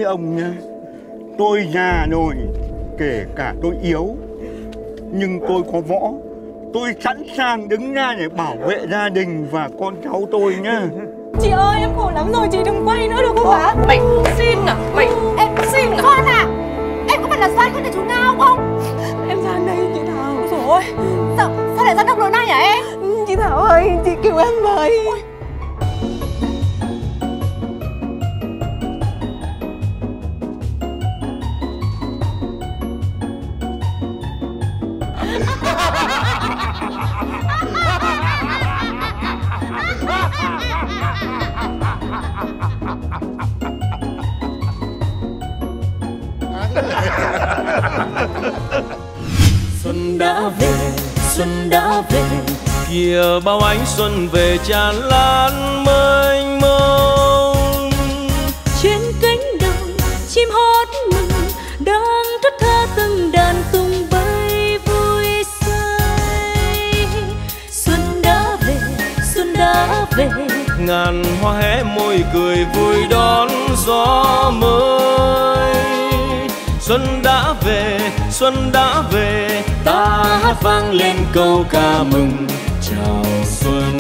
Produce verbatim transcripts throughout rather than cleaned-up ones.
ông nhá, tôi già rồi, kể cả tôi yếu, nhưng tôi có võ. Tôi sẵn sàng đứng ra để bảo vệ gia đình và con cháu tôi nhá. Chị ơi, em khổ lắm rồi, chị đừng quay nữa được không ạ? Mày xin à? Mày em xin à? Con à, em có phải là gian con nhà chú Ngao không? Em gian đây chị Thảo. Ôi dồi ôi, sao, sao lại ra độc độ này hả em? Chị Thảo ơi, chị cứu em với. Ôi. Xuân đã về, xuân đã về, kìa bao ánh xuân về tràn lan mênh mông. Trên cánh đồng chim hót mừng đang thất tha từng đàn tung bay vui say. Xuân đã về, xuân đã về, ngàn hoa hé môi cười vui đón gió mới. Xuân đã về, xuân đã về, ta hát vang lên câu ca mừng chào xuân.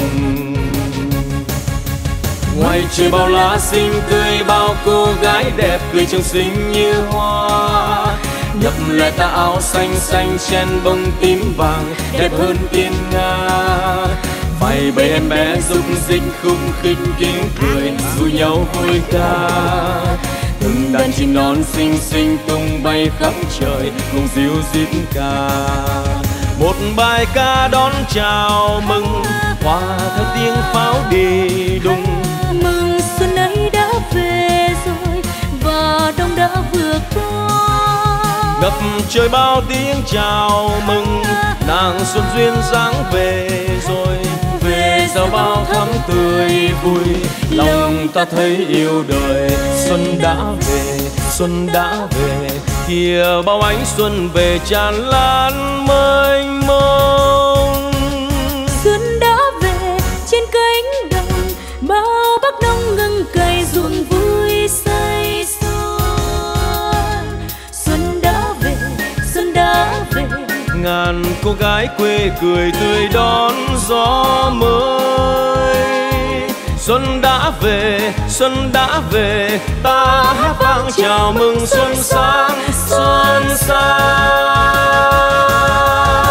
Ngoài trời bao lá xinh tươi, bao cô gái đẹp cười trong xinh như hoa. Nhấp lại ta áo xanh xanh chen bông tím vàng, đẹp hơn tiên nga. Vài bầy em bé rúc rích khung khích tiếng cười, ru nhau vui ca. Từng đàn chim non xinh xinh tung bay khắp trời, cùng ríu rít ca. Một bài ca đón chào mừng, hòa theo tiếng pháo đi đùng. mừng xuân ấy đã về rồi và đông đã vừa qua. Ngập trời bao tiếng chào mừng, nàng xuân duyên dáng về rồi. Về giao bao thắm tươi vui, lòng ta thấy yêu đời. Xuân đã về, xuân đã về, kìa bao ánh xuân về tràn lan mênh mông. Xuân đã về trên cánh đồng, bao bác nông ngưng cày ruộng vui say xuân. Xuân đã về, xuân đã về, ngàn cô gái quê cười tươi đón gió mới. Xuân đã về, xuân đã về, ta hát vang chào mừng xuân sang, xuân sang.